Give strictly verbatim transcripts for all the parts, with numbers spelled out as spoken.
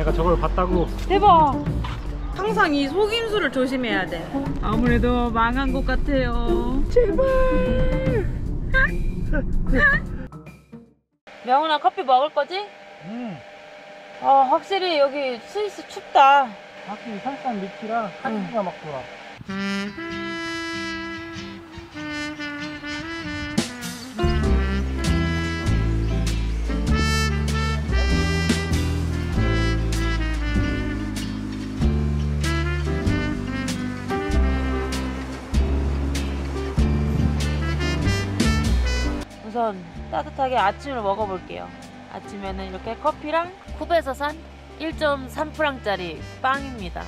내가 저걸 봤다고. 대박. 항상 이 속임수를 조심해야 돼. 아무래도 망한 것 같아요. 제발. 명훈아, 커피 먹을 거지? 응. 아, 확실히 여기 스위스 춥다. 확실히 설산 밑이라 한기가 막 돌아. 우선 따뜻하게 아침을 먹어볼게요. 아침에는 이렇게 커피랑 쿱에서 산 일 점 삼 프랑짜리 빵입니다.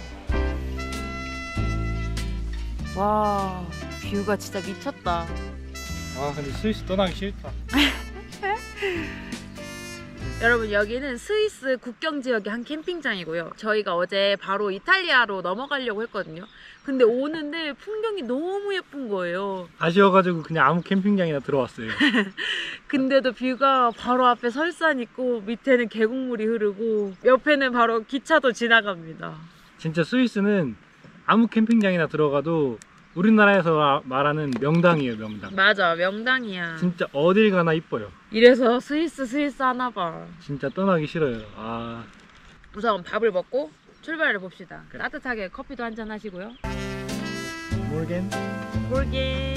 와, 뷰가 진짜 미쳤다. 아 근데 스위스 떠나기 싫다. 여러분, 여기는 스위스 국경 지역의 한 캠핑장이고요. 저희가 어제 바로 이탈리아로 넘어가려고 했거든요. 근데 오는데 풍경이 너무 예쁜 거예요. 아쉬워가지고 그냥 아무 캠핑장이나 들어왔어요. 근데도 뷰가 바로 앞에 설산 있고 밑에는 계곡물이 흐르고 옆에는 바로 기차도 지나갑니다. 진짜 스위스는 아무 캠핑장이나 들어가도 우리나라에서 말하는 명당이에요, 명당. 맞아, 명당이야. 진짜 어딜 가나 이뻐요. 이래서 스위스 스위스 하나봐. 진짜 떠나기 싫어요. 아. 우선 밥을 먹고 출발해 봅시다. 그래. 따뜻하게 커피도 한잔 하시고요. 몰겐. 몰겐.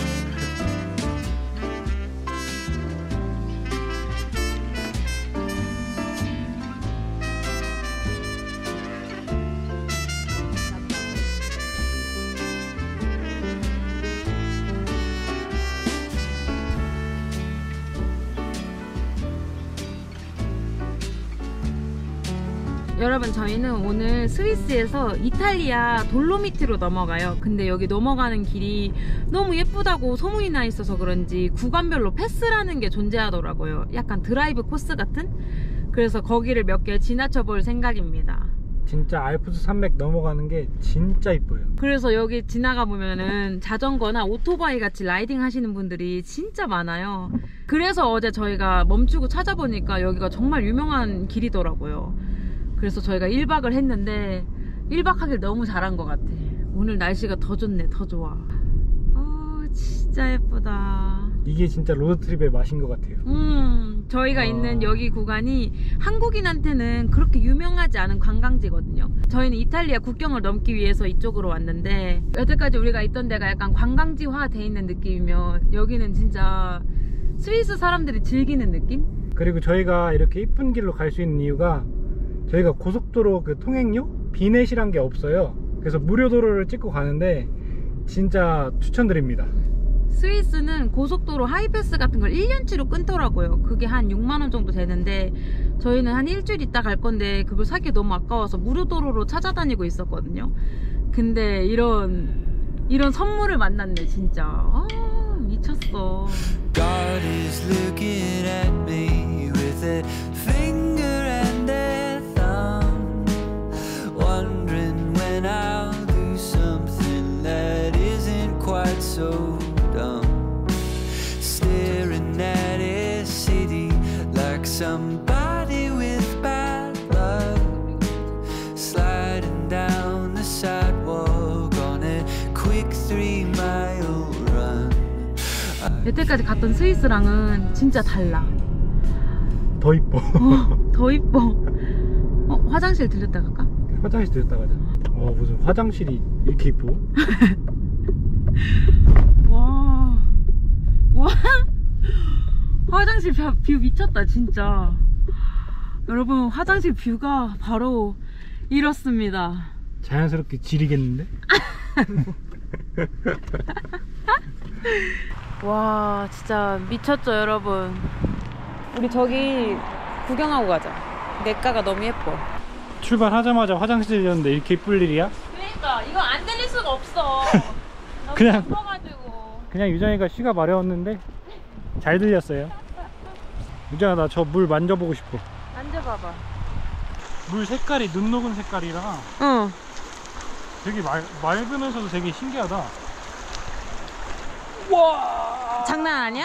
여러분, 저희는 오늘 스위스에서 이탈리아 돌로미티로 넘어가요. 근데 여기 넘어가는 길이 너무 예쁘다고 소문이 나 있어서 그런지 구간별로 패스라는 게 존재하더라고요. 약간 드라이브 코스 같은? 그래서 거기를 몇 개 지나쳐 볼 생각입니다. 진짜 알프스 산맥 넘어가는 게 진짜 이뻐요. 그래서 여기 지나가 보면은 자전거나 오토바이 같이 라이딩 하시는 분들이 진짜 많아요. 그래서 어제 저희가 멈추고 찾아보니까 여기가 정말 유명한 길이더라고요. 그래서 저희가 일 박을 했는데 일 박 하길 너무 잘한 것 같아. 오늘 날씨가 더 좋네, 더 좋아. 어, 진짜 예쁘다. 이게 진짜 로드트립의 맛인 것 같아요. 음, 저희가 아... 있는 여기 구간이 한국인한테는 그렇게 유명하지 않은 관광지거든요. 저희는 이탈리아 국경을 넘기 위해서 이쪽으로 왔는데 여태까지 우리가 있던 데가 약간 관광지화 돼 있는 느낌이면 여기는 진짜 스위스 사람들이 즐기는 느낌? 그리고 저희가 이렇게 이쁜 길로 갈 수 있는 이유가 저희가 고속도로 그 통행료? 비넷이란 게 없어요. 그래서 무료 도로를 찍고 가는데 진짜 추천드립니다. 스위스는 고속도로 하이패스 같은 걸 일 년치로 끊더라고요. 그게 한 육만 원 정도 되는데 저희는 한 일주일 있다 갈 건데 그걸 사기 너무 아까워서 무료 도로로 찾아다니고 있었거든요. 근데 이런 이런 선물을 만났네 진짜. 아, 미쳤어. God is looking at me with that finger and that thumb, wondering when I'll do something that isn't quite so dumb. Staring at a city like somebody with bad luck, sliding down the sidewalk on a quick three mile run. 여태까지 갔던 스위스랑은 진짜 달라. 더 이뻐. 어, 더 이뻐. 어, 화장실 들렸다 갈까? 화장실 들렸다 가자. 와, 무슨 화장실이 이렇게 이뻐? 와, 와, 화장실 뷰, 뷰 미쳤다 진짜. 여러분, 화장실 뷰가 바로 이렇습니다. 자연스럽게 지리겠는데? 와, 진짜 미쳤죠 여러분. 우리 저기 구경하고 가자. 냇가가 너무 예뻐. 출발하자마자 화장실 들렸는데 이렇게 이쁠 일이야? 그러니까 이거 안 들릴 수가 없어. 그냥 예뻐가지고. 그냥 유정이가 쉬가 마려웠는데 잘 들렸어요. 유정아, 나 저 물 만져보고 싶어. 만져봐봐. 물 색깔이 눈 녹은 색깔이라 어. 되게 맑, 맑으면서도 되게 신기하다. 와, 장난 아니야?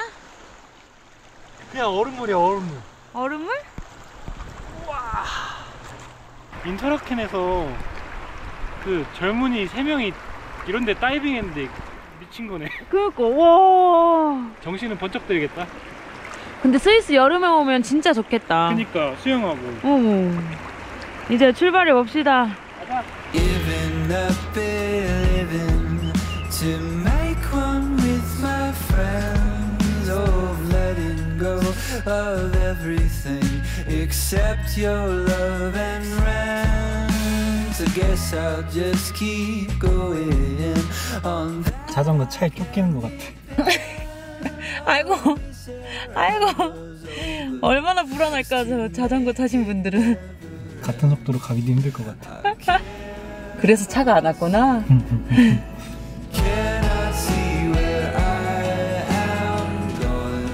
그냥 얼음물이야, 얼음물. 얼음물? 와, 인터라켄에서 그 젊은이 세 명이 이런데 다이빙 했는데 미친 거네. 그니까 와. 정신은 번쩍 들겠다. 근데 스위스 여름에 오면 진짜 좋겠다. 그니까 수영하고. 어머. 이제 출발해 봅시다. 가자. Giving up living to make one with my friends, of letting go of everything except your love and rent. I guess I'll just keep going on. 자전거 차에 쫓기는 것 같아. 아이고, 아이고. 얼마나 불안할까, 저 자전거 타신 분들은. 같은 속도로 가기도 힘들 것 같아. 그래서 차가 안 왔구나. Cannot see where I am going.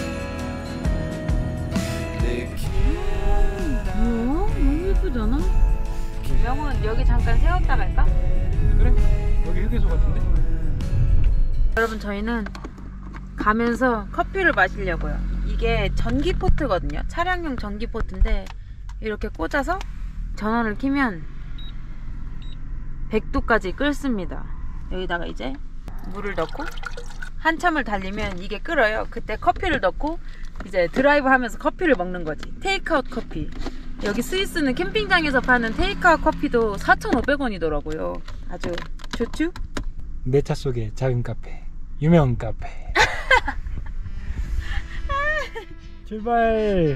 They can't. 뭐야? 너무 예쁘지 않아? 명은 여기 잠깐 세웠다 갈까? 그래? 여기 휴게소 같은데? 여러분 저희는 가면서 커피를 마시려고요. 이게 전기포트거든요. 차량용 전기포트인데 이렇게 꽂아서 전원을 켜면 백 도까지 끓습니다. 여기다가 이제 물을 넣고 한참을 달리면 이게 끓어요. 그때 커피를 넣고 이제 드라이브 하면서 커피를 먹는 거지. 테이크아웃 커피. 여기 스위스는 캠핑장에서 파는 테이크아웃 커피도 사천오백 원이더라고요. 아주 좋죠? 내 차 속에 작은 카페, 유명 카페. 출발.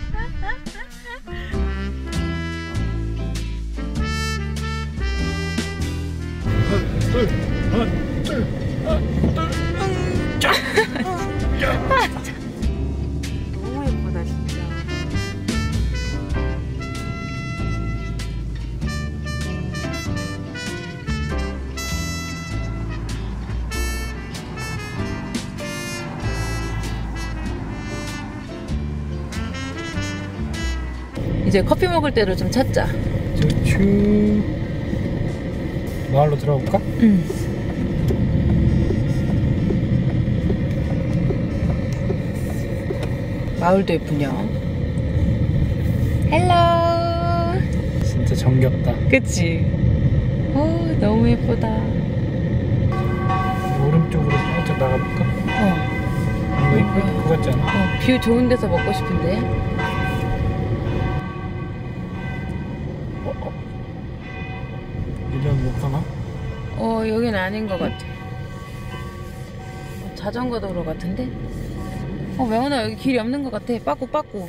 하나, 둘, 하나, 둘, 하나, 둘, 짜, 짜. 너무 예쁘다 진짜. 이제 커피 먹을 때를 좀 찾자. 좋죠. 마을로 들어가 볼까? 응. 마을도 예쁘냐? 헬로. 진짜 정겹다. 그치? 어, 너무 예쁘다. 오른쪽으로 살짝 나가볼까? 어, 이거 이쁠 것 같지 않아? 어, 뷰 좋은 데서 먹고 싶은데. 이리는 못 가나? 어, 여긴 아닌 것 같아. 어, 자전거 도로 같은데? 어, 명훈아, 여기 길이 없는 것 같아. 빠꾸, 빠꾸.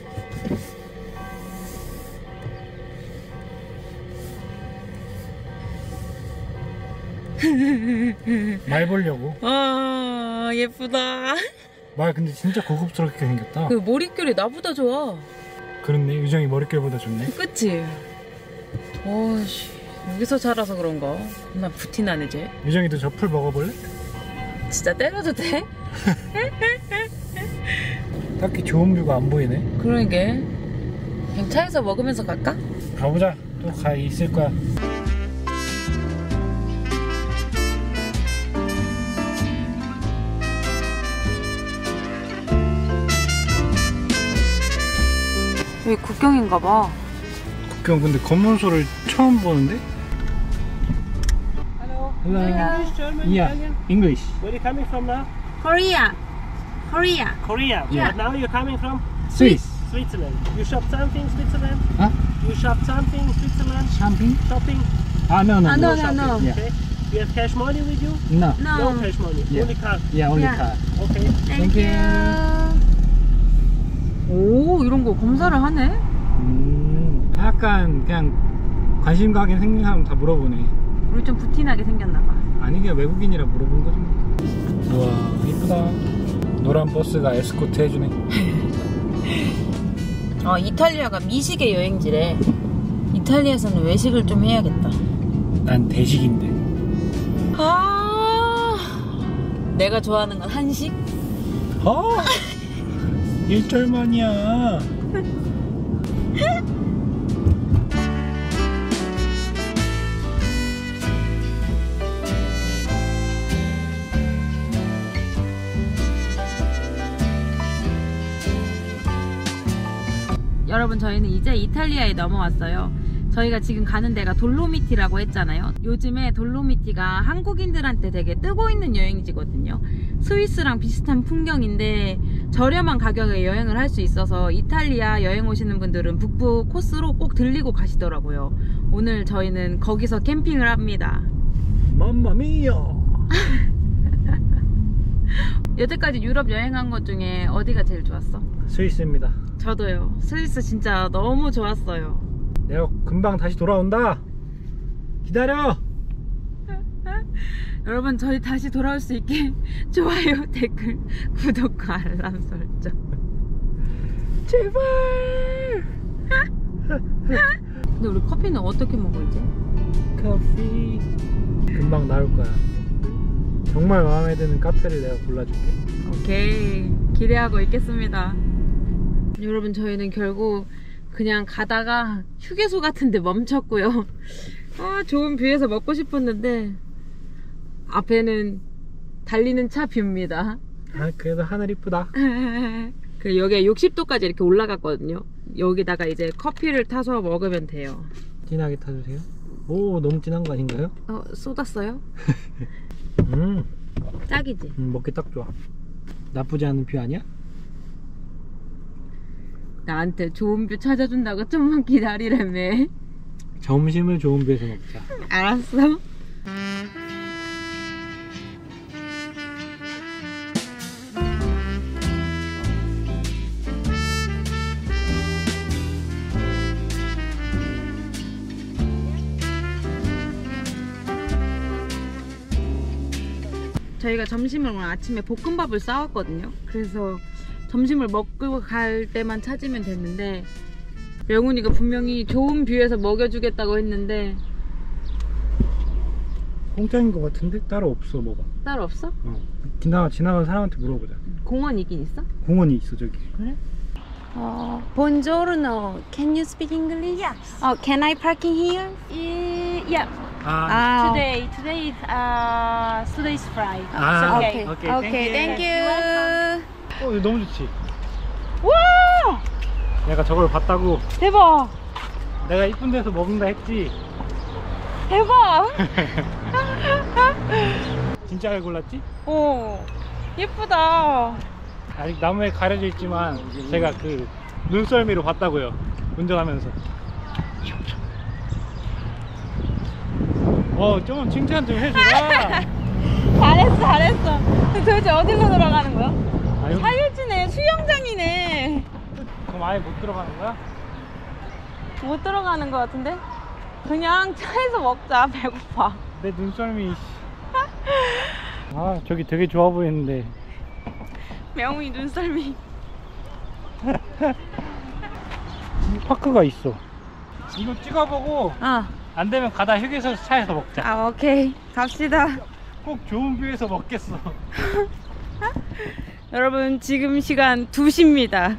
말 보려고. 아, 예쁘다. 말 근데 진짜 고급스럽게 생겼다. 그 머릿결이 나보다 좋아. 그렇네. 유정이 머릿결보다 좋네. 그치? 어씨, 여기서 자라서 그런가? 나 부티나네, 쟤. 유정이도 저 풀 먹어볼래? 진짜 때려도 돼? 딱히 좋은 뷰가 안 보이네. 그러게. 그냥 차에서 먹으면서 갈까? 가보자. 또 가 있을 거야. 여기 국경인가 봐. 국경 근데 검문소를 처음 보는데? Hello. Hello. English, German, Yeah, Italian. English. Where are you coming from now? Korea. Korea. Korea. Yeah. But now you're coming from Swiss. Switzerland. You shop something Switzerland? Huh? You shop something Switzerland? Shopping? Shopping? Ah, no, no. Ah, no, no, shopping. no. Yeah. Okay. You have cash money with you? No. No No. cash money. Yeah. Only card. Yeah, only Yeah. car. Okay. Thank Thank you. 오, 이런 거 검사를 하네? 음, 약간 그냥 관심 가게 생긴 사람 다 물어보네. 우리 좀 부티나게 생겼나 봐. 아니 그냥 외국인이라 물어본 거지 뭐. 우와 이쁘다. 노란 버스가 에스코트 해주네. 어, 이탈리아가 미식의 여행지래. 이탈리아에서는 외식을 좀 해야겠다. 난 대식인데. 아, 내가 좋아하는 건 한식? 아 일절만이야. 여러분 저희는 이제 이탈리아에 넘어왔어요. 저희가 지금 가는 데가 돌로미티라고 했잖아요. 요즘에 돌로미티가 한국인들한테 되게 뜨고 있는 여행지거든요. 스위스랑 비슷한 풍경인데 저렴한 가격에 여행을 할 수 있어서 이탈리아 여행 오시는 분들은 북부 코스로 꼭 들리고 가시더라고요. 오늘 저희는 거기서 캠핑을 합니다. 맘마미야. 여태까지 유럽 여행한 것 중에 어디가 제일 좋았어? 스위스입니다. 저도요. 스위스 진짜 너무 좋았어요. 내가 금방 다시 돌아온다. 기다려. 여러분 저희 다시 돌아올 수 있게 좋아요, 댓글, 구독과 알람 설정 제발. 근데 우리 커피는 어떻게 먹어 이제? 커피. 금방 나올 거야. 정말 마음에 드는 카페를 내가 골라줄게. 오케이, 기대하고 있겠습니다. 여러분 저희는 결국 그냥 가다가 휴게소 같은데 멈췄고요. 아, 좋은 뷰에서 먹고 싶었는데 앞에는 달리는 차 뷰입니다. 아, 그래도 하늘 이쁘다. 그 여기가 육십 도까지 이렇게 올라갔거든요. 여기다가 이제 커피를 타서 먹으면 돼요. 진하게 타주세요. 오, 너무 진한 거 아닌가요? 어, 쏟았어요? 음, 딱이지? 음, 먹기 딱 좋아. 나쁘지 않은 뷰 아니야? 나한테 좋은 뷰 찾아준다고 좀만 기다리라며. 점심을 좋은 뷰에서 먹자. 알았어. 저희가 점심을 오늘 아침에 볶음밥을 싸왔거든요. 그래서 점심을 먹고 갈 때만 찾으면 됐는데 명훈이가 분명히 좋은 뷰에서 먹여주겠다고 했는데 공짜인 것 같은데? 따로 없어. 뭐가 따로 없어? 어. 지나, 지나가는 사람한테 물어보자. 공원 있긴 있어? 공원이 있어 저기. 그래? 어, Buongiorno. Can you speak English? Yes. Oh, can I parking here? Uh, yeah. 아, 아, Today, today is uh, today's Friday. 아, okay. 오케이, 오케이, 땡큐. 땡큐. 어, 이거 너무 좋지. 와! 내가 저걸 봤다고. 대박! 내가 이쁜 데서 먹는다 했지. 대박! 진짜 잘 골랐지? 오, 예쁘다. 아직 나무에 가려져 있지만 제가 그 눈썰미로 봤다고요. 운전하면서. 어, 좀 칭찬 좀 해줘라. 잘했어, 잘했어. 도대체 어디로 들어가는 거야? 아유, 사유지네, 수영장이네. 그럼 아예 못 들어가는 거야? 못 들어가는 거 같은데? 그냥 차에서 먹자. 배고파. 내 눈썰미. 아, 저기 되게 좋아 보이는데. 명훈이 눈썰미. 파크가 있어. 이거 찍어보고 아, 안 되면 가다 휴게소 차에서 먹자. 아, 오케이. 갑시다. 꼭 좋은 뷰에서 먹겠어. 여러분, 지금 시간 두 시입니다.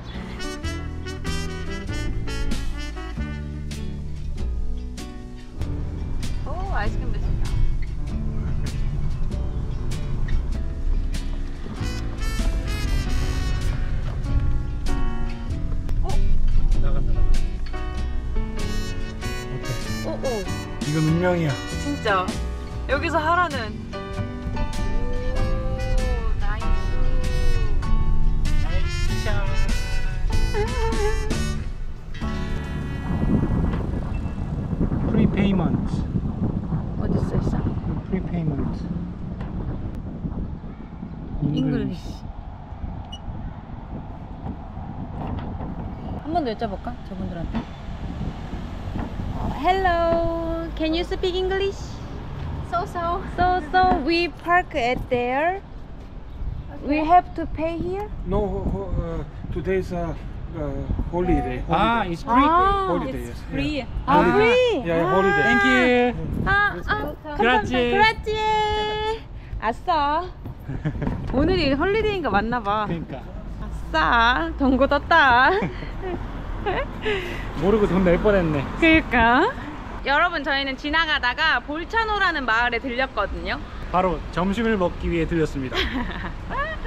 오, 아이스크림 드신다. 나간다, 나간다. 오케이. 오, 오. 이건 운명이야. 진짜. 여기서 하라는. 오, 나이스. 프리페이먼트. 어디 써 있어? 프리페이먼트. 잉글리시. 한 번 더 여쭤볼까? 저분들한테. 어, Hello, can you speak English? So so. So so we park at there. We have to pay here. No, ho- ho- uh, today's uh, uh, holiday. 아, holiday. it's free. 아, holiday. It's yes. free. 아, holiday. free. Yeah, yeah, holiday. Thank you. 아, 아, 그라치에. 그라치에. 아싸. 오늘이 헐리데이인가 맞나봐. 그러니까 아싸. 돈 굳었다. 모르고 돈 낼 뻔했네. 그러니까. 여러분, 저희는 지나가다가 볼차노라는 마을에 들렸거든요. 바로 점심을 먹기 위해 들렸습니다.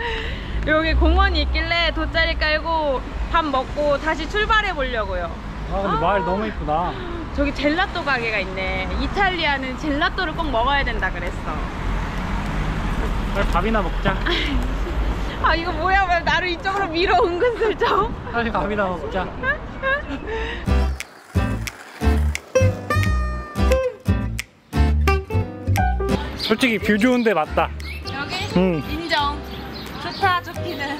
여기 공원이 있길래 돗자리 깔고 밥 먹고 다시 출발해 보려고요. 아 근데 마을 너무 이쁘다. 저기 젤라또 가게가 있네. 이탈리아는 젤라또를 꼭 먹어야 된다 그랬어. 빨리 밥이나 먹자. 아 이거 뭐야, 왜 나를 이쪽으로 밀어 은근슬쩍. 빨리 밥이나 먹자. 솔직히 뷰 좋은데 맞다. 여기? 응. 인정. 좋다 좋기는.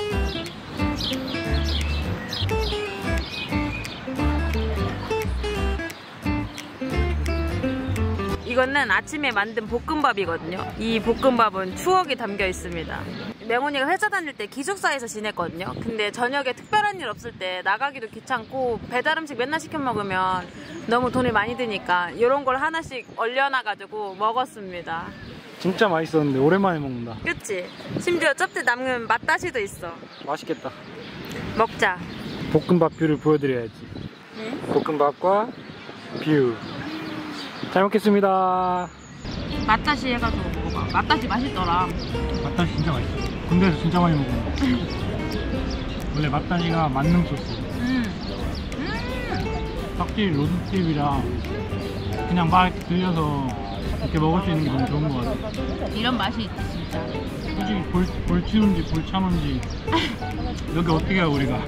이거는 아침에 만든 볶음밥이거든요. 이 볶음밥은 추억이 담겨 있습니다. 명훈이가 회사 다닐 때 기숙사에서 지냈거든요. 근데 저녁에 특별한 일 없을 때 나가기도 귀찮고 배달 음식 맨날 시켜 먹으면 너무 돈이 많이 드니까 이런 걸 하나씩 얼려놔가지고 먹었습니다. 진짜 맛있었는데 오랜만에 먹는다. 그치? 심지어 쩝대 남은 맛다시도 있어. 맛있겠다. 먹자. 볶음밥 뷰를 보여드려야지. 네? 볶음밥과 뷰. 잘 먹겠습니다. 맛다시 해가지고 먹어봐. 맛다시 맛있더라. 맛다시 진짜 맛있어. 군대에서 진짜 많이 먹어. 원래 맛다시가 만능 소스. 음. 음. 확실히 로드트립이라 그냥 막 이렇게 들려서 이렇게 먹을 수 있는 게 너무 좋은 것 같아. 이런 맛이 있지 진짜. 솔직히 볼, 볼치는지 볼차는지 여기 어떻게 해요 우리가.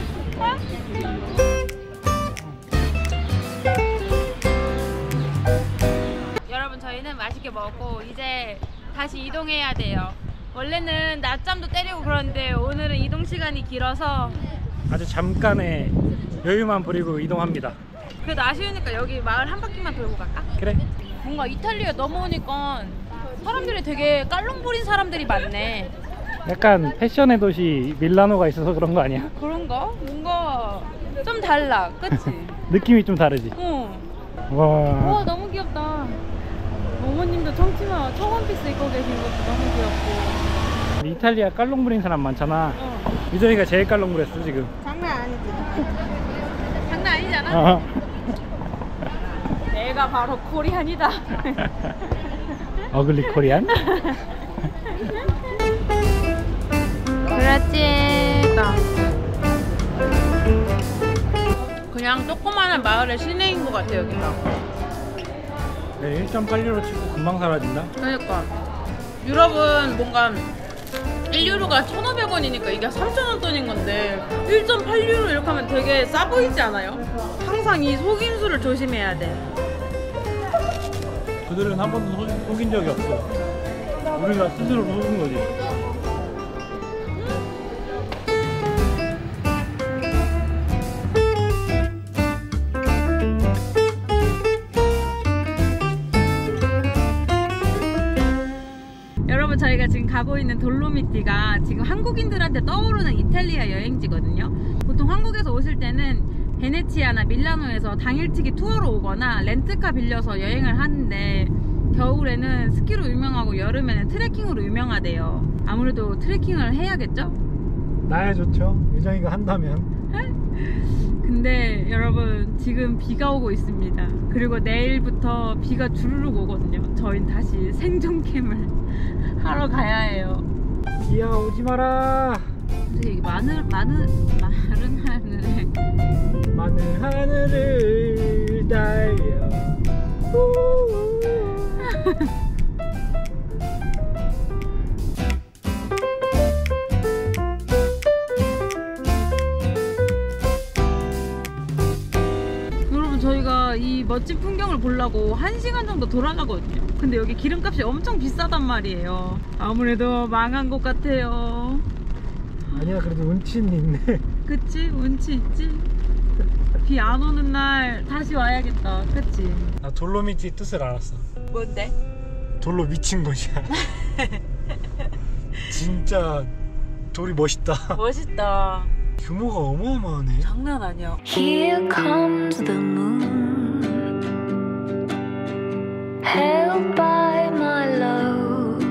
여러분 저희는 맛있게 먹고 이제 다시 이동해야 돼요. 원래는 낮잠도 때리고 그러는데 오늘은 이동 시간이 길어서 아주 잠깐의 여유만 부리고 이동합니다. 그래도 아쉬우니까 여기 마을 한 바퀴만 돌고 갈까? 그래? 뭔가 이탈리아 넘어오니까 사람들이 되게 깔롱부린 사람들이 많네. 약간 패션의 도시 밀라노가 있어서 그런 거 아니야? 그런가? 뭔가 좀 달라, 그치? 느낌이 좀 다르지? 응. 와. 우와 너무 귀엽다. 어머님도 청치마 청원피스 입고 계신 것도 너무 귀엽고. 이탈리아 깔롱 부린 사람 많잖아. 어. 유정이가 제일 깔롱 부렸어 지금. 장난 아니지. 장난 아니잖아. 어. 내가 바로 코리안이다. 어글리 코리안? 그렇지. 그냥 조그마한 마을의 시내인 것 같아 여기가. 네, 일 점 팔 유로 치고 금방 사라진다. 그러니까 유럽은 뭔가 일 유로가 천오백 원이니까 이게 삼천 원 돈인 건데 일 점 팔 유로 이렇게 하면 되게 싸 보이지 않아요? 항상 이 속임수를 조심해야 돼. 그들은 한 번도 속- 속인 적이 없어. 우리가 스스로 속은 거지. 여러분 저희가 지금 가고 있는 돌로미티가 지금 한국인들한테 떠오르는 이탈리아 여행지거든요. 보통 한국에서 오실 때는 베네치아나 밀라노에서 당일치기 투어로 오거나 렌트카 빌려서 여행을 하는데 겨울에는 스키로 유명하고 여름에는 트레킹으로 유명하대요. 아무래도 트레킹을 해야겠죠? 나야 좋죠. 유정이가 한다면. 근데 여러분 지금 비가 오고 있습니다. 그리고 내일부터 비가 주르륵 오거든요. 저희는 다시 생존 캠을 하러 가야 해요. 비야 오지 마라. 근데 마늘 마늘 마른 하늘에 마늘 하늘을 달려. 여러분 저희가 이 멋진 풍경을 보려고 한 시간 정도 돌아가거든요. 근데 여기 기름값이 엄청 비싸단 말이에요. 아무래도 망한 것 같아요. 아니야 그래도 운치는 있네. 그치? 운치 있지? 비 안 오는 날 다시 와야겠다. 그치? 나 돌로미티 뜻을 알았어. 뭔데? 돌로 미친 곳이야. 진짜 돌이 멋있다. 멋있다. 규모가 어마어마하네. 장난 아니야. Here comes the moon, held by my love,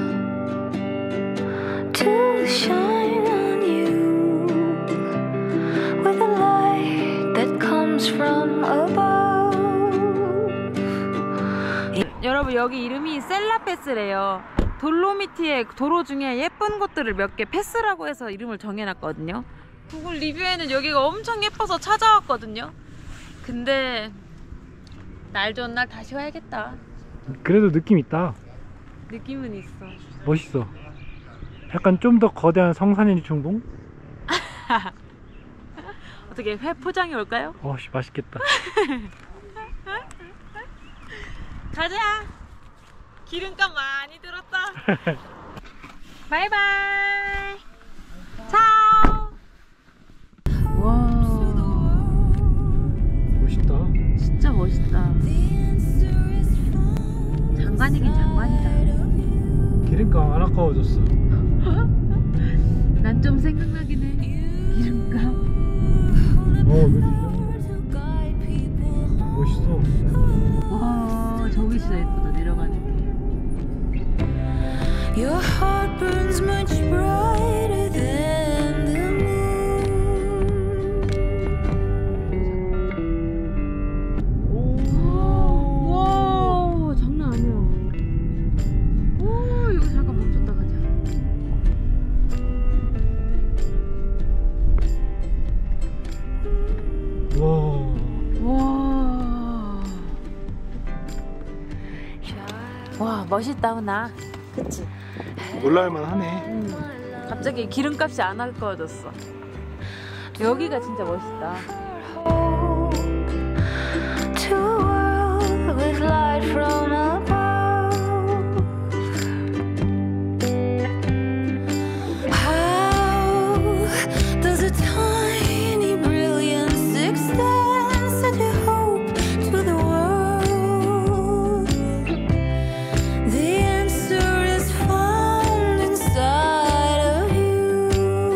to shine on you with a light that comes from above. 여러분 여기 이름이 셀라패스래요. 돌로미티의 도로 중에 예쁜 곳들을 몇 개 패스라고 해서 이름을 정해놨거든요. 구글 리뷰에는 여기가 엄청 예뻐서 찾아왔거든요. 근데 날 좋은 날 다시 와야겠다. 그래도 느낌 있다. 느낌은 있어. 멋있어. 약간 좀 더 거대한 성산일 중봉? 어떻게 회 포장해 올까요? 어씨 맛있겠다. 가자. 기름값 많이 들었다. 바이바이. 차오. 와, 멋있다. 진짜 멋있다. 장관이긴 장관이다. 기름값 안 아까워졌어. 난 좀 생각나긴 해. 기름값. 어, 그래도 멋있어. 와, 저기 진짜 예쁘다. 내려가는 게. Your heart burns much brighter than the moon. 와, 장난 아니야. 오, 여기 잠깐 멈췄다 가자. 와. 와. 와, 멋있다, 훈아. 그치? 놀랄만 하네. 음, 갑자기 기름값이 안 아까워졌어. 여기가 진짜 멋있다. To a world with light from above. How does a tiny brilliance extend such a hope to the world? The answer is found inside of you.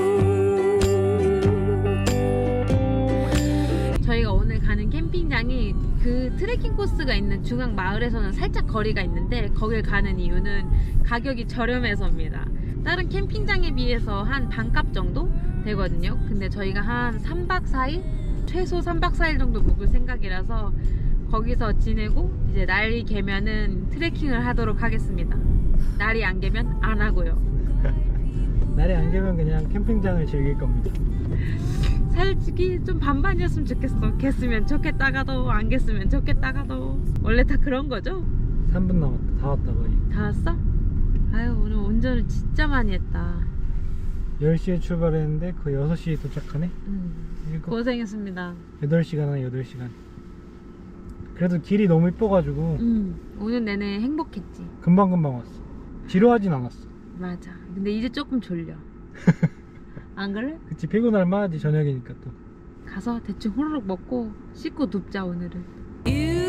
저희가 오늘 가는 캠핑장이 그 트레킹 코스가 있는 중앙 마을에서는 살짝 거리가 있는데 거길 가는 이유는 가격이 저렴해서입니다. 다른 캠핑장에 비해서 한 반값 정도 되거든요. 근데 저희가 한 삼 박 사 일? 최소 삼 박 사 일 정도 묵을 생각이라서 거기서 지내고 이제 날이 개면은 트레킹을 하도록 하겠습니다. 날이 안 개면 안 하고요. 날이 안 개면 그냥 캠핑장을 즐길 겁니다. 솔직히 좀 반반이었으면 좋겠어. 겠으면 좋겠다가도 안 겠으면 좋겠다가도 원래 다 그런 거죠? 삼 분 남았다. 다 왔다 거의. 다 왔어? 아유, 오늘 운전을 진짜 많이 했다. 열 시에 출발했는데 거의 여섯 시에 도착하네. 음, 일곱, 고생했습니다. 여덟 시간 하네. 여덟 시간. 그래도 길이 너무 이뻐가지고 음, 오늘 내내 행복했지. 금방금방 왔어. 지루하진 않았어. 맞아. 근데 이제 조금 졸려. 안 그래? 그치, 피곤할 만하지. 저녁이니까 또. 가서 대충 후루룩 먹고 씻고 눕자 오늘은. You